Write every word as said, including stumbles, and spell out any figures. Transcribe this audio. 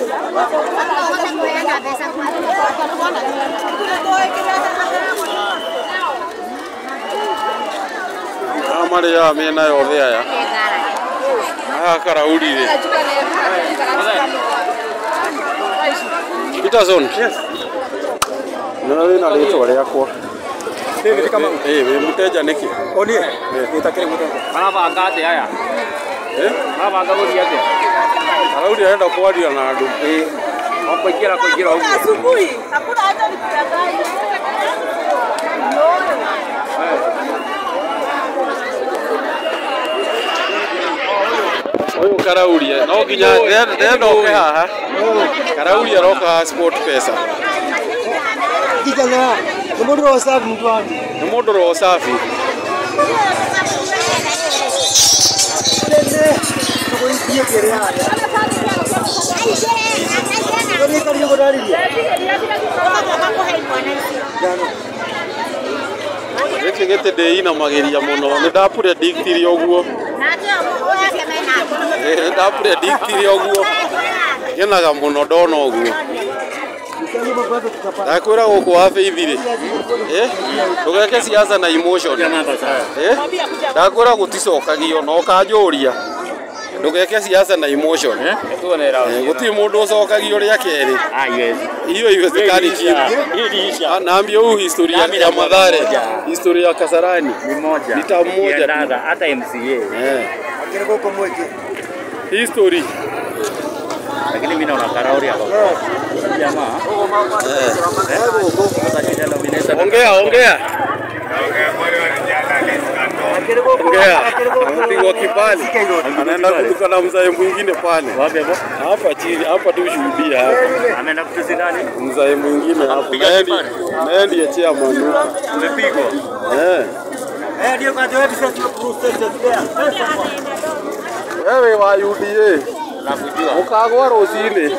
Amari ya mena yothe aya. Aya karauri ri. Peterson. Yes. Nona wina ritwa riakwa. David kama eh we muteja niki. Oni eh nitakire muteja. Marabanga ate aya. Eh? Marabanga guri ate. Karauri arenda kwaria na andu. Eh. Wakuingira kuingira huko. Asubuhi hakuna hata nikudanganya. Oyo karauria no ginya ndenda oke haha. Karauria roka sport pesa. Kijana, ni mundu ro safi mtu wangu. Ni mundu ro safi. Nene, tukoingia kere haya. Ni kali ngo dari. Reke gete dei na mageria muno. Ni ndapure diktiri oguo. Eh ndapure diktiri oguo. Genaga muno ndona oguo. Nakwira guku wa faithire. Eh? Ndugeke siasa na emotion. Eh? Ndakwira guticokagio no kanjuria. Ndugeke siasa na emotion, eh? Guti mundu ucokagio ria keri. Ah yes. Hiyo iwezekani chini. Naambia huu historia ya Mathare, historia ya Kasarani Ni moja. Ni tamu moja tu. Hata M C A. Eh. Akire goko mweke. History. Lakini mimi naona Karauri hapo. Jamaa. Eh. Eh. Ongea, ongea. Ongea. Mpigwa kibali. Anaenda kutoka na mzae mwingine pale. Wapi hapo? Hapa chini, hapa tu shuhudia hapa. Ameenda kutusi nani? Mzae mwingine hapo. Naendi, naendi achia manu. Umepigwa. Eh. Eh ndio kwa wewe sasa process there. Wewe wa U D A. Nakujua. Ukagwa rosini.